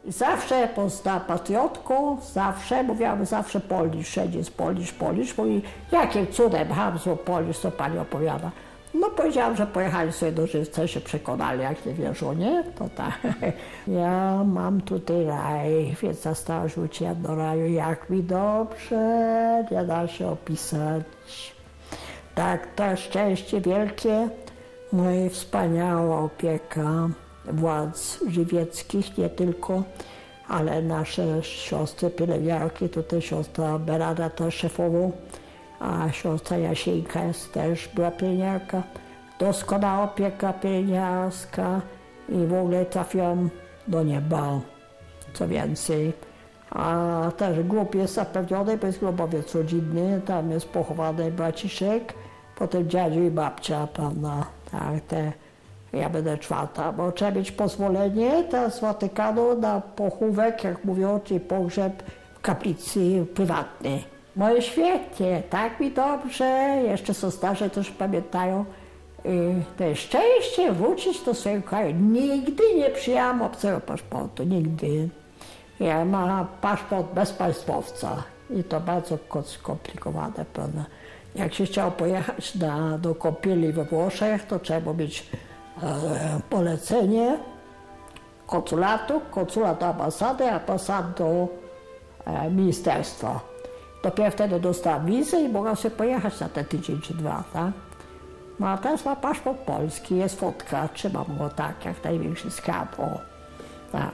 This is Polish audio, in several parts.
Zawsze poza patriotką, zawsze, mówiłam zawsze Polish, wszędzie jest Polish. Mówi, jakim cudem hamstwo Polish, co pani opowiada. No powiedziałam, że pojechali sobie do Żywca i się przekonali, jak nie wierzą, nie? To tak. Ja mam tutaj raj, więc zastała rzuciłem do raju, jak mi dobrze, nie da się opisać. Tak, to szczęście wielkie, no i wspaniała opieka władz żywieckich, nie tylko, ale nasze siostry pielęgniarki, tutaj siostra Berada też szefową, a siostra Jasieńka też była pielęgniarka. Doskonała opieka pielęgniarska i w ogóle trafiłam do nieba, co więcej. A też grób jest zapewniony, bo jest grobowiec rodzinny, tam jest pochowany braciszek, potem dziadziu i babcia, prawda, tak, ja będę czwarta, bo trzeba mieć pozwolenie teraz z Watykanu na pochówek, jak mówią, czyli pogrzeb w kaplicy prywatnej. No i świetnie, tak mi dobrze, jeszcze są starsze, też pamiętają. To jest szczęście wrócić do swojego kraju. Nigdy nie przyjęłam obcego paszportu, nigdy. Ja mam paszport bezpaństwowca i to bardzo skomplikowane, prawda. Jak się chciało pojechać do kąpieli we Włoszech, to trzeba mieć polecenie konsulatu, konsulat do ambasady, ambasad do ministerstwa. Dopiero wtedy dostałam wizę i mogłam sobie pojechać na ten tydzień czy dwa, tak? No a teraz ma paszport polski, jest fotka, trzymam go tak, jak największy skarb, o. Tak.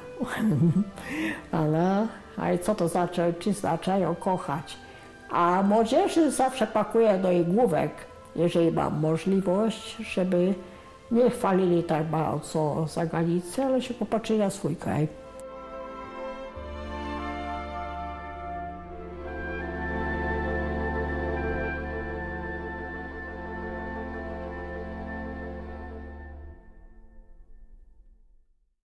Ale co to znaczy? Czy znaczy ją kochać? A młodzieży zawsze pakuję do jej główek, jeżeli mam możliwość, żeby nie chwalili tak bardzo za granicę, ale się popatrzyli na swój kraj.